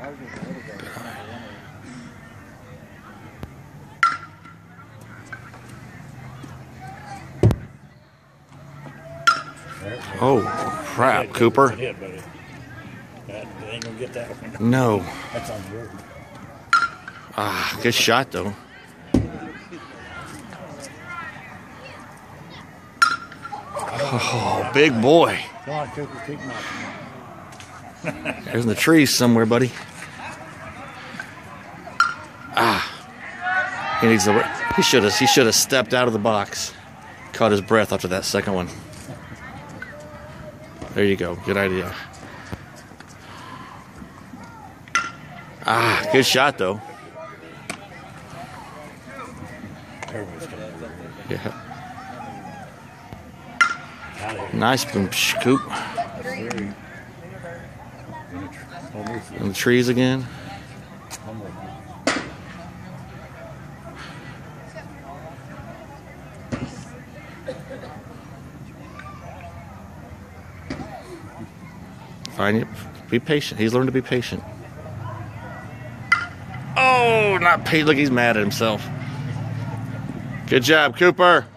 Oh, crap, Cooper. Hit, buddy. That ain't gonna get that one. No. That's on the road. Ah, good shot, though. Oh, big boy. Come on, Cooper, keep knocking. There's in the trees somewhere, buddy. Ah. He needs the. He should have stepped out of the box. Caught his breath after that second one. There you go. Good idea. Ah, good shot, though. Yeah. Nice boom, scoop. In the trees again. Fine. Be patient. He's learned to be patient. Oh, not patient. Look, he's mad at himself. Good job, Cooper.